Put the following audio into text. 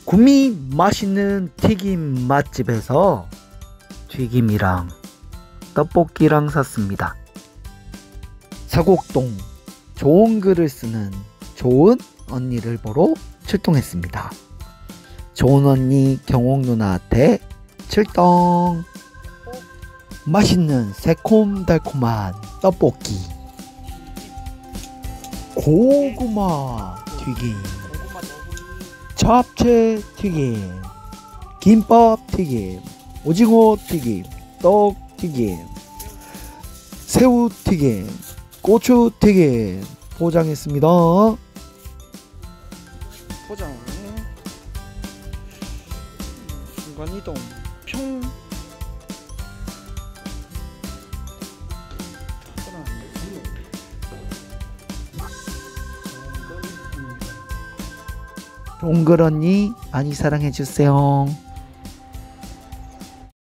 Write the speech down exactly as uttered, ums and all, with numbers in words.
구미 맛있는 튀김 맛집에서 튀김이랑 떡볶이랑 샀습니다. 사곡동 좋은 글을 쓰는 좋은 언니를 보러 출동했습니다. 좋은 언니 경옥 누나한테 출동. 맛있는 새콤달콤한 떡볶이, 고구마 튀김, 잡채 튀김, 김밥 튀김, 오징어 튀김, 떡 튀김, 새우 튀김, 고추 튀김 포장했습니다. 포장 순간이동 평 동글 언니 많이 사랑해주세요.